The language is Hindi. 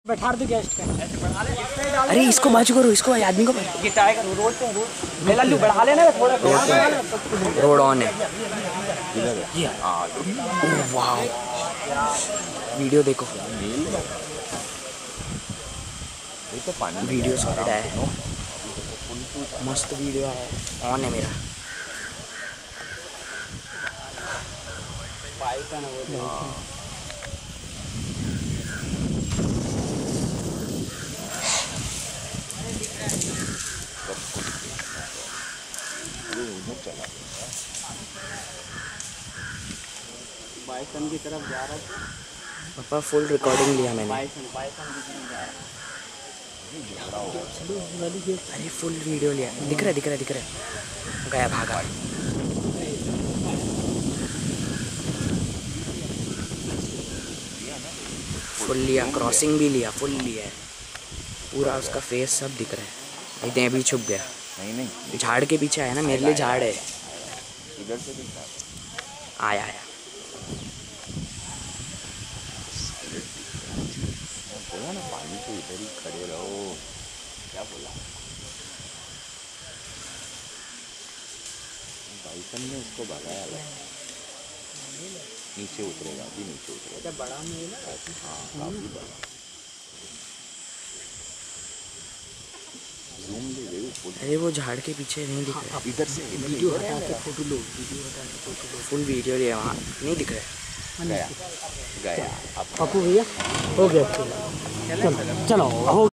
बैठा दो गेस्ट का। अरे इसको बाजू करो, इसको आदमी को ये ट्राई करो रोड पे रोड लल्लू बढ़ा लेना थोड़ा। रोड ऑन है। वाह वीडियो देखो, वीडियो सॉलिड है, मस्त वीडियो है, ऑन है मेरा। बाइसन की तरफ जा रहा था पापा, फुल रिकॉर्डिंग लिया मैंने। बाइसन की तरफ जा रहा। अरे फुल वीडियो लिया, दिख रहा है। गया भागा। फुल लिया, क्रॉसिंग भी लिया, फुल लिया है पूरा, उसका फेस सब दिख रहा है। इतने अभी छुप गया, नहीं झाड़ के पीछे आया ना, मेरे लिए झाड़ है। इधर से दिखता आया बोला ना पानी के इधर ही खड़े रहो, क्या बोला बाइसन ने उसको भगाया है। नीचे उतरेगा, अभी नीचे उतरेगा। बड़ा में ना, हाँ काफी बड़ा। जूम ले गई फुल। अरे वो झाड़ के पीछे नहीं दिख रहा। इधर से वीडियो हटा के फोटो लो, वीडियो हटा के फोटो लो। फुल वीडियो लिया, वहाँ नहीं दिख रहा है। गया गया। पप्पू भैया हो गया, चलो हो